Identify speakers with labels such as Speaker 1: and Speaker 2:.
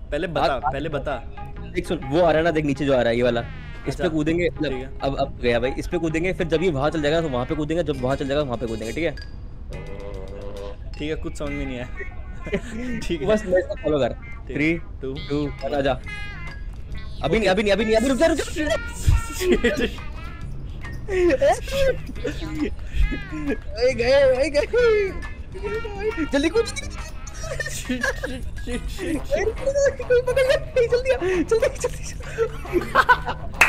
Speaker 1: पहले बता।
Speaker 2: देख सुन, वो आ रहा है ना, देख नीचे जो आ रहा है ये वाला, इस पे
Speaker 1: अच्छा
Speaker 2: कूदेंगे
Speaker 1: ठीक
Speaker 2: मतलब।
Speaker 1: है
Speaker 2: अब गया भाई, इस पे कूदेंगे, फिर जब ये वहां चल जाएगा तो वहां पे कूदेंगे, जब वहां चल जाएगा वहां पे कूदेंगे, ठीक है।
Speaker 1: ठीक है, कुछ समझ में नहीं आया। ठीक
Speaker 2: तू
Speaker 1: है
Speaker 2: बस मेरे साथ फॉलो कर।
Speaker 1: ठीक है।
Speaker 2: 3
Speaker 1: टू
Speaker 2: 2 1
Speaker 1: वन।
Speaker 2: आजा। अभी नहीं
Speaker 1: ओके।
Speaker 2: अभी नहीं अभी नहीं, अभी रुक जा रुक
Speaker 1: शिट
Speaker 2: जा।
Speaker 1: शिट।
Speaker 2: गए गए गए, जल्दी कूद।
Speaker 1: शिट शिट शिट शिट
Speaker 2: कोई
Speaker 1: शिट।
Speaker 2: पकड़ गया, जल्दी आ, जल्दी जल्दी जल्दी।